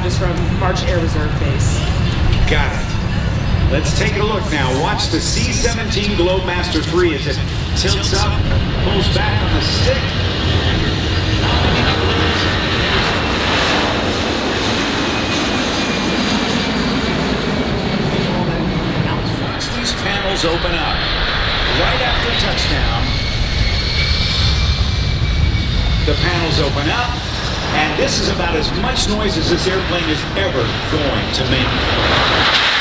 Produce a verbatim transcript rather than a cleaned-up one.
is from March Air Reserve Base. Got it. Let's take a look now. Watch the C seventeen Globemaster three as it tilts up, pulls back on the stick. Once these panels open up, right after touchdown, the panels open up, and this is about as much noise as this airplane is ever going to make.